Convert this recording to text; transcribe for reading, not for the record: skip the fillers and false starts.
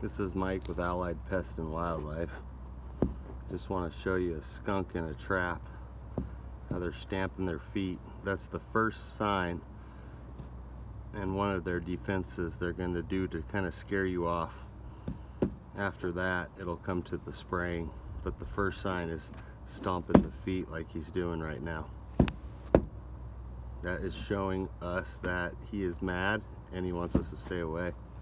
This is Mike with Allied Pest and Wildlife. Just want to show you a skunk in a trap, how they're stamping their feet. That's the first sign, and one of their defenses they're going to do to kind of scare you off. After that, it'll come to the spraying, but the first sign is stomping the feet like he's doing right now. That is showing us that he is mad and he wants us to stay away.